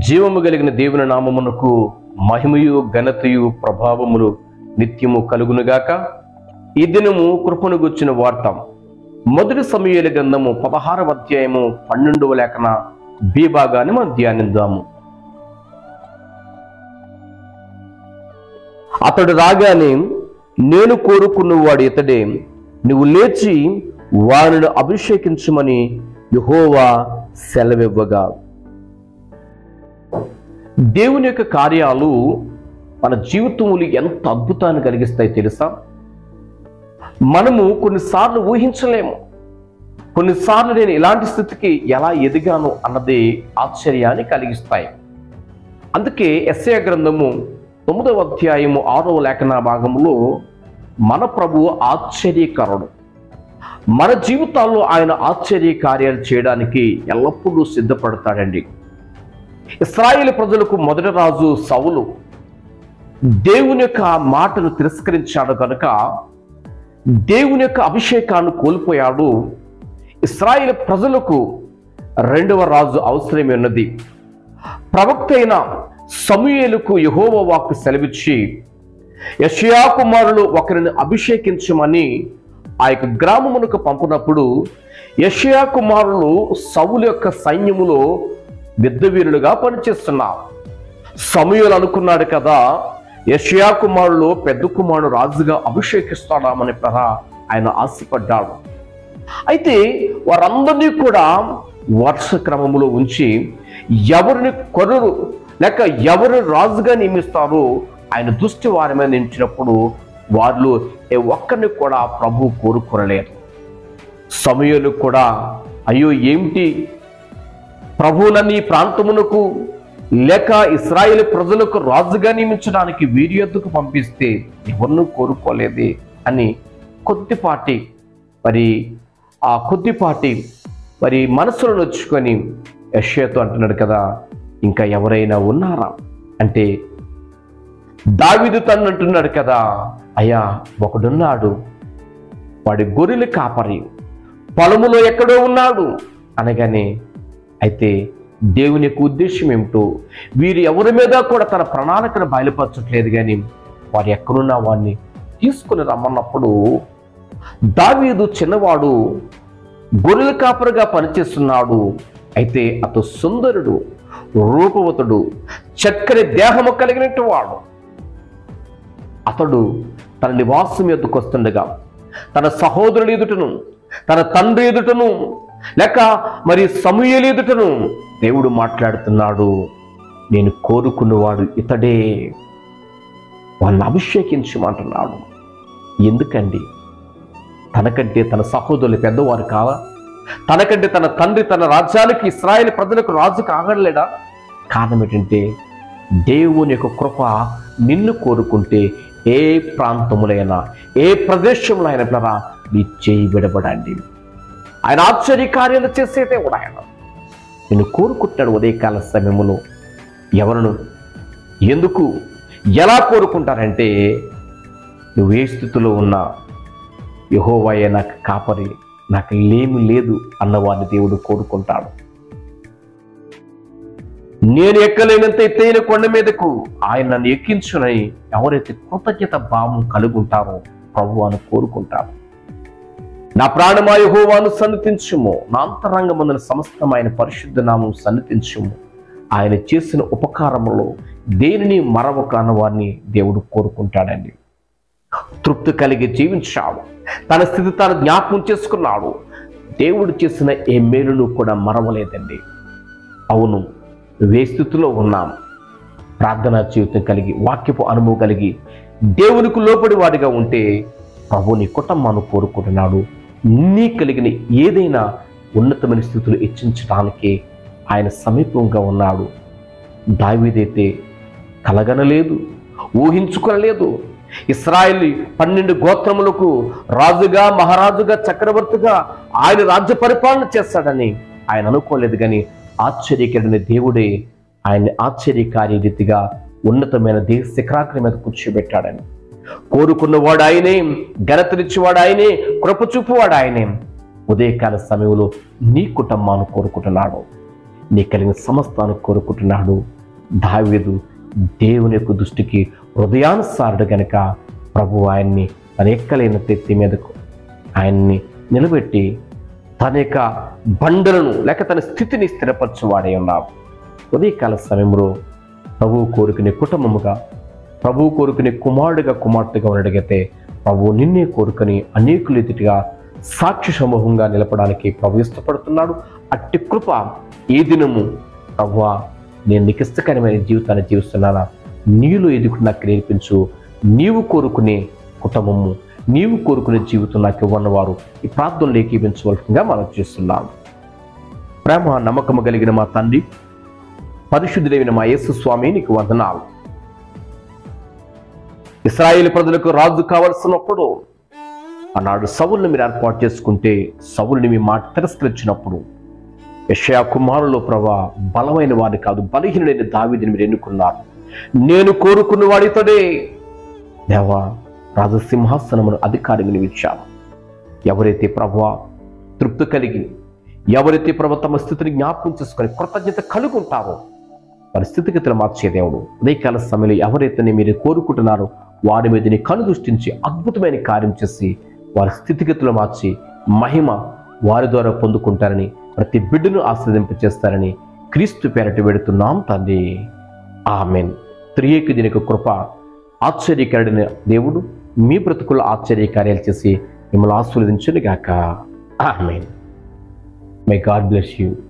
జీవము కలిగిన దేవుని నామమునకు మహిమయు ఘనతయు ప్రభావములు నిత్యము కలుగునుగాక. ఈ దినము కృపను గుర్చిన వార్త మొదటి సమూయేలు గ్రంథము 16వ అధ్యాయము 12వ లేఖన బి భాగాన్ని మనం ధ్యానిద్దాము. అతడు రాగానే, నేను కోరుకున్నవాడు ఇతడే, నువ్వు లేచి వారిని అభిషేకించమని యెహోవా సెలవివ్వగా. దేవుని యొక్క కార్యాలు మన జీవితంలో ఎంత అద్భుతాన్ని కలిగిస్తాయి తెలుసా? మనము కొన్నిసార్లు ఊహించలేము. కొన్నిసార్లు నేను ఇలాంటి స్థితికి ఎలా ఎదిగాను అన్నది ఆశ్చర్యాన్ని కలిగిస్తాయి. అందుకే యెషయా గ్రంథము 9వ అధ్యాయము 6వ లేఖన భాగంలో మన ప్రభువు ఆశ్చర్యకరుడు. మన జీవితాల్లో ఆయన ఆశ్చర్య కార్యాలు చేయడానికి ఎల్లప్పుడూ సిద్ధపడతాడండి. ఇశ్రాయేలు ప్రజలకు మొదటి రాజు సౌలు దేవుని యొక్క మాటను తిరస్కరించాడు కనుక దేవుని యొక్క అభిషేకాన్ని కోల్పోయాడు. ఇశ్రాయేలు ప్రజలకు రెండవ రాజు అవసరమే ఉన్నది. ప్రవక్త అయిన సమూయేలుకు యెహోవా వాక్కు సెలవిచ్చి, యెషయా కుమారులు ఒకరిని అభిషేకించమని ఆ యొక్క గ్రామమునకు పంపినప్పుడు యెషయా కుమారులు సౌలు యొక్క సైన్యములో యుద్ధవీరులుగా పనిచేస్తున్నారు. సమూయేలు అనుకున్నాడు కదా, యెషయా కుమారులు పెద్ద కుమారుడు రాజుగా అభిషేకిస్తాడామని ఆయన ఆశపడ్డాడు. అయితే వారందరినీ కూడా వరుస క్రమములో ఉంచి ఎవరిని కొరరు లేక ఎవరిని రాజుగా నియమిస్తారో ఆయన దృష్టి వారి మీద నిలిచినప్పుడు వారిలో ఏ ఒక్కరిని కూడా ప్రభు కోరుకోరలేదు. సమూయేలు కూడా, అయ్యో ఏమిటి ప్రభువునని ఈ ప్రాంతమునకు లేక ఇశ్రాయేలు ప్రజలకు రాజుగా నియమించడానికి వీరి యొద్దకు పంపిస్తే ఎవరినూ కోరుకోలేదే అని కొద్దిపాటి మనసులో నొచ్చుకొని యెషయాతో అంటున్నాడు కదా, ఇంకా ఎవరైనా ఉన్నారా అంటే దావీదు తను అంటున్నాడు కదా, అయ్యా ఒకడున్నాడు, వాడి గొర్రెలు కాపరి, పొలములో ఎక్కడో ఉన్నాడు అనగానే, అయితే దేవుని యొక్క ఉద్దేశం ఏమిటో వీరు ఎవరి మీద కూడా తన ప్రణాళికను బయలుపరచట్లేదు, కానీ వారు ఎక్కడున్నా వాడిని తీసుకుని రమ్మన్నప్పుడు దావీదు చిన్నవాడు గొర్రెల కాపరిగా పనిచేస్తున్నాడు. అయితే అతడు సుందరుడు, రూపవతుడు, చక్కని దేహము కలిగినట్టు వాడు. అతడు తన నివాసం ఎదుకు వస్తుండగా తన సహోదరుడు ఎదుటను, తన తండ్రి ఎదుటను, లేక మరి సమూయేలు ఎదుటను దేవుడు మాట్లాడుతున్నాడు, నేను కోరుకున్నవాడు ఇతడే, వాళ్ళని అభిషేకించమంటున్నాడు. ఎందుకండి? తనకంటే తన సహోదరులు పెద్దవారు కావా? తనకంటే తన తండ్రి తన రాజ్యానికి ఇశ్రాయేలు ప్రజలకు రాజు కాగలేడా? కారణం ఏంటంటే దేవుని యొక్క కృప నిన్ను కోరుకుంటే ఏ ప్రాంతములైనా ఏ ప్రదేశంలో అయినా నీ చేయి విడబడండి. ఆయన ఆశ్చర్య కార్యాలు చేసేదే కూడా ఆయన నిన్ను కోరుకుంటాడు. ఉదయకాల సమయంలో ఎవరిను ఎందుకు ఎలా కోరుకుంటారంటే, నువ్వు ఏ స్థితిలో ఉన్నా యెహోవాయే నాకు కాపరి, నాకు లేమి లేదు అన్నవాడిని దేవుడు కోరుకుంటాడు. నేను ఎక్కలేనంత ఎత్తైన కొండ మీదకు ఆయన నన్ను ఎక్కించునని ఎవరైతే కృతజ్ఞత భావం కలుగుంటారో ప్రభువాను కోరుకుంటారు. నా ప్రాణమా యెహోవాను సన్నిధించుము, నా అంతరంగమందున సమస్తమైన పరిశుద్ధ నామం సన్నిధించుము. ఆయన చేసిన ఉపకారములో దేనిని మరవక అన్నవారిని దేవుడు కోరుకుంటాడండి. తృప్తి కలిగి జీవించాడు, తన స్థితి తాను జ్ఞాపకం చేసుకున్నాడు. దేవుడు చేసిన ఏ మేలును కూడా మరవలేదండి. అవును, నువ్వే స్థితిలో ఉన్నాం, ప్రార్థనా జీవితం కలిగి వాక్యపు అనుభవం కలిగి దేవునికి లోబడి వాడిగా ఉంటే ప్రభు నీ కుటుంబాన్ని కోరుకుంటున్నాడు. నీ కలిగిన ఏదైనా ఉన్నతమైన స్థితులు హెచ్చించడానికి ఆయన సమీపంగా ఉన్నాడు. దావీదైతే కలగనలేదు, ఊహించుకోలేదు. ఇశ్రాయేలు 12 గోత్రములకు రాజుగా, మహారాజుగా, చక్రవర్తిగా ఆయన రాజ్య పరిపాలన చేస్తాడని ఆయన అనుకోలేదు. కానీ ఆశ్చర్యకరమైన దేవుడే ఆయన్ని ఆశ్చర్యకారి రీతిగా ఉన్నతమైన దేశ శిఖరాగ్రం మీద కూర్చోబెట్టాడని. కోరుకున్నవాడు ఆయనే, ఘనతనిచ్చేవాడు ఆయనే, కృప చూపువాడు ఆయనే. ఉదయకాల సమయంలో నీ కుటుంబాన్ని కోరుకుంటున్నాడు, నీ కలిగిన సమస్తాన్ని కోరుకుంటున్నాడు. దావీదు దేవుని యొక్క దృష్టికి హృదయానుసారుడు గనుక ప్రభు ఆయన్ని తన ఎక్కలేని తెత్తి మీదకు ఆయన్ని నిలబెట్టి తన యొక్క బండలను లేక తన స్థితిని స్థిరపరచువాడై ఉన్నాడు. ఉదయకాల సమయంలో ప్రభువు కోరుకునే కుటుంబముగా, ప్రభువు కోరుకునే కుమారుడిగా కుమార్తెగా ఉండగలిగితే ప్రభువు నిన్నే కోరుకుని అనేకులు ఎదుటిగా సాక్షి సమూహంగా నిలపడానికి ప్రభు ఇష్టపడుతున్నాడు. అట్టి కృప ఈ దినము ప్రభువా నేను నీకు ఇష్టకరమైన జీవితాన్ని జీవిస్తున్నానా, నీలో ఎదుగు నాకు నేర్పించు, నీవు కోరుకునే కుటుంబము, నీవు కోరుకునే జీవితం నాకు ఇవ్వన్నవారు ఈ ప్రార్థనలు ఏకీభించవలసిందిగా మనం చేస్తున్నాం. ప్రేమ నమ్మకము కలిగిన మా తండ్రి, పరిశుద్ధుడైన మా యేసు స్వామి నీకు వందనాలు. ఇశ్రాయేలు ప్రజలకు రాజు కావలసినప్పుడు ఆనాడు సౌలుని మీరు ఏర్పాటు చేసుకుంటే సౌలుని మీ మాట తిరస్కరించినప్పుడు యెషయా కుమారులో ప్రభా బలమైన వాడిని కాదు బలహీనుడైన దావీదుని మీరు ఎన్నుకున్నారు. నేను కోరుకున్న వాడితోనే దేవా రాజసింహాసనమును అధికారిని నిలిచాను. ఎవరైతే ప్రభువా తృప్తి కలిగి, ఎవరైతే ప్రభు తమ స్థితిని జ్ఞాపకం చేసుకొని కృతజ్ఞత కలుగుంటారో వారి స్థితిగతులు మార్చే దేవుడు. ఉదయకాల సమయంలో ఎవరైతే మీరు కోరుకుంటున్నారో వారి మీద నీ కను దృష్టించి అద్భుతమైన కార్యం చేసి వారి స్థితిగతులు మార్చి మహిమ వారి ద్వారా పొందుకుంటారని, ప్రతి బిడ్డను ఆశీర్వదింపచేస్తారని క్రీస్తు పేరట వేడుతున్నాం తండ్రి. ఆమెన్. త్రియేక దీనికి కృప ఆశ్చర్యకరుడైన దేవుడు మీ బ్రతుకుల్లో ఆశ్చర్యకార్యాలు చేసి మిమ్మల్ని ఆశీర్వదించును గాక. Amen. May God bless you.